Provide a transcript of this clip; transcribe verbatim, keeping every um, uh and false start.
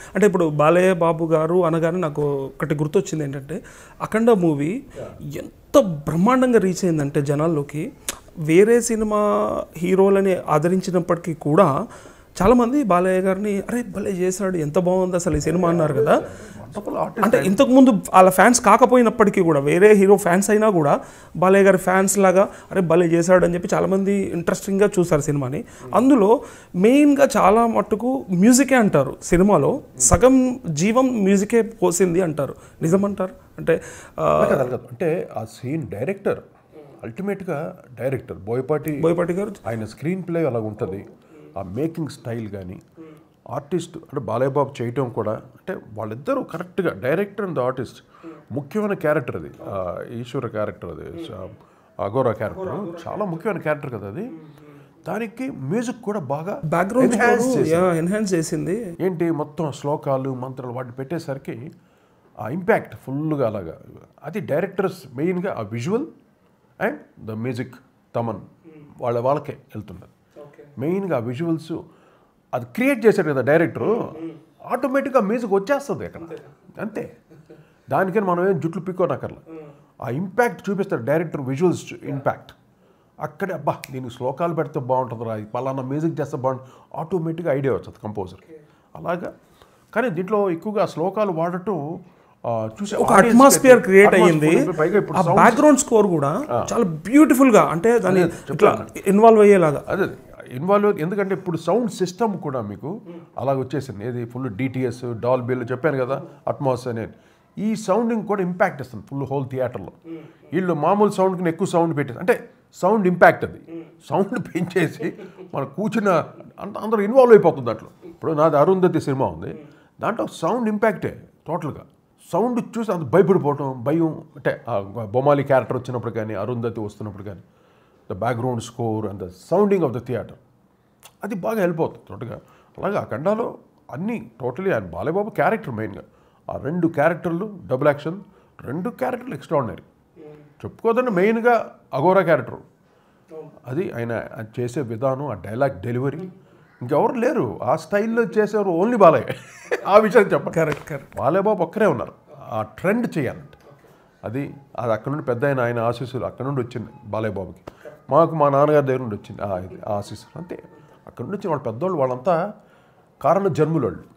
అంటే ఇప్పుడు బాలయ్య బాబు గారు అనగానే నాకు ఒకటి గుర్తొచ్చింది ఏంటంటే అఖండ మూవీ ఎంత బ్రహ్మాండంగా రీచ్ అయిందంటే జనాల్లోకి వేరే సినిమా హీరోలని ఆదరించినప్పటికీ కూడా చాలామంది బాలయ్య గారిని అరే భలే చేశాడు ఎంత బాగుంది అసలు ఈ సినిమా అన్నారు కదా. అంటే ఇంతకుముందు వాళ్ళ ఫ్యాన్స్ కాకపోయినప్పటికీ కూడా వేరే హీరో ఫ్యాన్స్ అయినా కూడా బాలయ్య గారి ఫ్యాన్స్ లాగా అరే భలే చేశాడు అని చెప్పి చాలామంది ఇంట్రెస్టింగ్గా చూస్తారు సినిమాని. అందులో మెయిన్గా చాలా మట్టుకు మ్యూజికే అంటారు, సినిమాలో సగం జీవం మ్యూజికే పోసింది అంటారు, నిజమంటారు? అంటే అంటే ఆ సీన్ డైరెక్టర్ అల్టిమేట్గా డైరెక్టర్ బోయపాటి బోయపాటి గారు ఆయన స్క్రీన్ ప్లే అలా ఉంటుంది, ఆ మేకింగ్ స్టైల్ కానీ ఆర్టిస్ట్ అంటే బాలయ్య బాబు చేయటం కూడా అంటే వాళ్ళిద్దరూ కరెక్ట్గా డైరెక్టర్ అండ్ ఆర్టిస్ట్ ముఖ్యమైన క్యారెక్టర్ అది, ఈశ్వర క్యారెక్టర్ అది, అఘోరా క్యారెక్టర్ చాలా ముఖ్యమైన క్యారెక్టర్ కదా అది. దానికి మ్యూజిక్ కూడా బాగా బ్యాక్గ్రౌండ్ ఎన్హాన్స్ చేసింది. ఏంటి మొత్తం శ్లోకాలు మంత్రాలు వాటిని పెట్టేసరికి ఆ ఇంపాక్ట్ ఫుల్గా అలాగా అది డైరెక్టర్స్ మెయిన్గా ఆ visual and the music Thaman వాళ్ళ వాళ్ళకే వెళ్తున్నది మెయిన్గా ఆ విజువల్స్ అది క్రియేట్ చేశాడు కదా డైరెక్టరు, ఆటోమేటిక్గా మ్యూజిక్ వచ్చేస్తుంది అక్కడ అంతే. దానికని మనం ఏం జుట్లు పిక్కోనక్కర్లా, ఆ ఇంపాక్ట్ చూపిస్తాడు డైరెక్టర్ విజువల్స్ ఇంపాక్ట్ అక్కడే. అబ్బా దీనికి శ్లోకాలు పెడితే బాగుంటుందిరా, పలానా మ్యూజిక్ చేస్తే బాగుంటుంది, ఆటోమేటిక్గా ఐడియా వస్తుంది కంపోజర్ అలాగా. కానీ దీంట్లో ఎక్కువగా శ్లోకాలు వాడటం చూసి ఒక అట్మాస్ఫియర్ క్రియేట్ అయ్యింది. ఆ బ్యాక్గ్రౌండ్ స్కోర్ కూడా చాలా బ్యూటిఫుల్గా అంటే దాన్ని ఇట్లా ఇన్వాల్వ్ అయ్యేలాగా అదే ఇన్వాల్వ్. ఎందుకంటే ఇప్పుడు సౌండ్ సిస్టమ్ కూడా మీకు అలాగ వచ్చేసింది, ఏది ఫుల్ డిటిఎస్ డాల్బీలు చెప్పాను కదా అట్మాస్ అనేది, ఈ సౌండింగ్ కూడా ఇంపాక్ట్ ఇస్తుంది ఫుల్ హోల్ థియేటర్లో. వీళ్ళు మామూలు సౌండ్కి ఎక్కువ సౌండ్ పెట్టేసి అంటే సౌండ్ ఇంపాక్ట్ అది సౌండ్ పెంచేసి మన కూర్చున్న అందరూ ఇన్వాల్వ్ అయిపోతుంది దాంట్లో. ఇప్పుడు నాది అరుంధతి సినిమా ఉంది, దాంట్లో సౌండ్ ఇంపాక్టే టోటల్గా. సౌండ్ చూసి అంత భయపడిపోవటం భయం అంటే బొమ్మాలి క్యారెక్టర్ వచ్చినప్పుడు కానీ అరుంధతి వస్తున్నప్పుడు కానీ the background score and the sounding of the theatre అది బాగా హెల్ప్ అవుతుంది టోటల్గా. అలాగే ఆ ఖండాలో అన్నీ టోటలీ ఆయన బాలయ్యబాబు క్యారెక్టర్ మెయిన్గా ఆ రెండు క్యారెక్టర్లు డబుల్ యాక్షన్ రెండు క్యారెక్టర్లు ఎక్స్ట్రాడినరీ. చెప్పుకోదండి మెయిన్గా అఘోరా క్యారెక్టర్ అది ఆయన చేసే విధానం ఆ డైలాగ్ డెలివరీ ఇంకెవరు లేరు ఆ స్టైల్లో చేసేవారు ఓన్లీ బాలయ్య. ఆ విషయం చెప్పండి కరెక్ట్ కరెక్ట్ బాలయ్యబాబు ఒక్కరే ఉన్నారు ఆ ట్రెండ్ చేయాలంటే. అది అది అక్కడ నుండి పెద్ద ఆయన ఆయన ఆశీస్సులు అక్కడ నుండి వచ్చింది బాలయ్యబాబుకి, మాకు మా నాన్నగారి దగ్గర నుండి వచ్చింది ఆ ఆశీస్సులు అంతే. అక్కడ నుండి వచ్చిన వాళ్ళు పెద్దవాళ్ళు వాళ్ళంతా కారణ జన్ములు వాళ్ళు.